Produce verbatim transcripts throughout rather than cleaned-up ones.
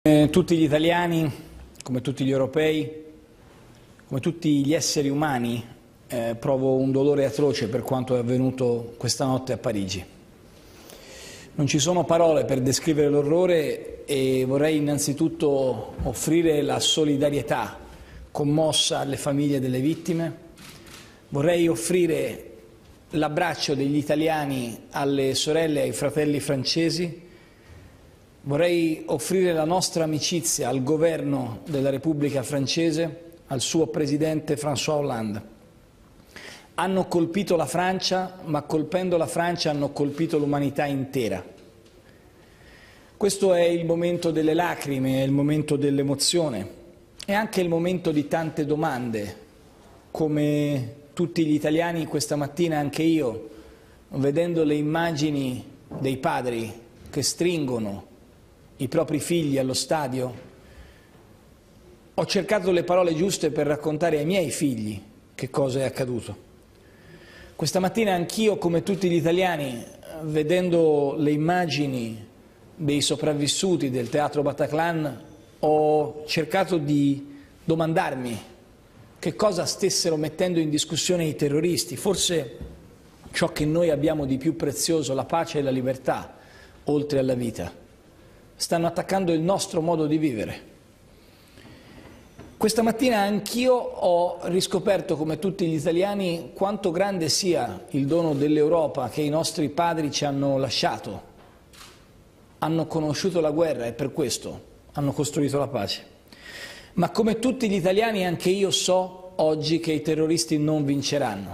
Come tutti gli italiani, come tutti gli europei, come tutti gli esseri umani, eh, provo un dolore atroce per quanto è avvenuto questa notte a Parigi. Non ci sono parole per descrivere l'orrore e vorrei innanzitutto offrire la solidarietà commossa alle famiglie delle vittime. Vorrei offrire l'abbraccio degli italiani alle sorelle e ai fratelli francesi. Vorrei offrire la nostra amicizia al governo della Repubblica francese, al suo presidente François Hollande. Hanno colpito la Francia, ma colpendo la Francia hanno colpito l'umanità intera. Questo è il momento delle lacrime, è il momento dell'emozione, è anche il momento di tante domande. Come tutti gli italiani questa mattina anche io, vedendo le immagini dei padri che stringono i propri figli allo stadio, ho cercato le parole giuste per raccontare ai miei figli che cosa è accaduto. Questa mattina anch'io, come tutti gli italiani, vedendo le immagini dei sopravvissuti del teatro Bataclan, ho cercato di domandarmi che cosa stessero mettendo in discussione i terroristi, forse ciò che noi abbiamo di più prezioso, la pace e la libertà, oltre alla vita. Stanno attaccando il nostro modo di vivere. Questa mattina anch'io ho riscoperto, come tutti gli italiani, quanto grande sia il dono dell'Europa che i nostri padri ci hanno lasciato. Hanno conosciuto la guerra e per questo hanno costruito la pace. Ma come tutti gli italiani anche io so oggi che i terroristi non vinceranno,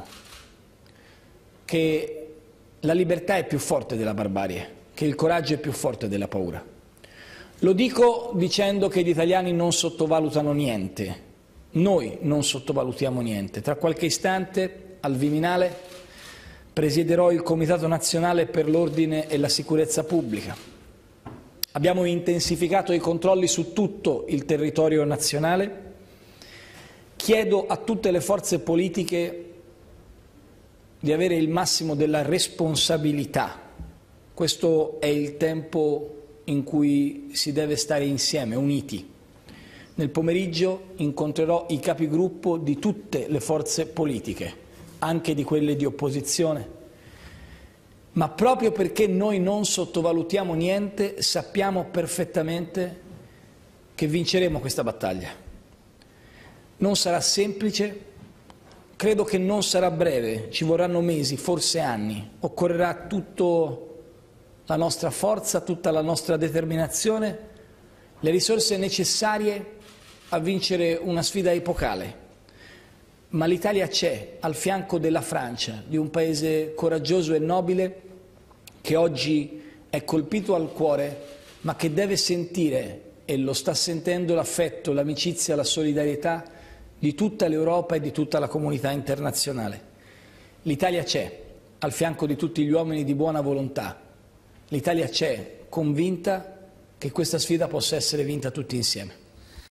che la libertà è più forte della barbarie, che il coraggio è più forte della paura. Lo dico dicendo che gli italiani non sottovalutano niente, noi non sottovalutiamo niente. Tra qualche istante al Viminale presiederò il Comitato Nazionale per l'Ordine e la Sicurezza Pubblica. Abbiamo intensificato i controlli su tutto il territorio nazionale. Chiedo a tutte le forze politiche di avere il massimo della responsabilità. Questo è il tempo in cui si deve stare insieme, uniti. Nel pomeriggio incontrerò i capigruppo di tutte le forze politiche, anche di quelle di opposizione, ma proprio perché noi non sottovalutiamo niente, sappiamo perfettamente che vinceremo questa battaglia. Non sarà semplice, credo che non sarà breve, ci vorranno mesi, forse anni, occorrerà tutto la nostra forza, tutta la nostra determinazione, le risorse necessarie a vincere una sfida epocale. Ma l'Italia c'è al fianco della Francia, di un paese coraggioso e nobile che oggi è colpito al cuore, ma che deve sentire, e lo sta sentendo, l'affetto, l'amicizia, la solidarietà di tutta l'Europa e di tutta la comunità internazionale. L'Italia c'è al fianco di tutti gli uomini di buona volontà. L'Italia c'è, convinta che questa sfida possa essere vinta tutti insieme.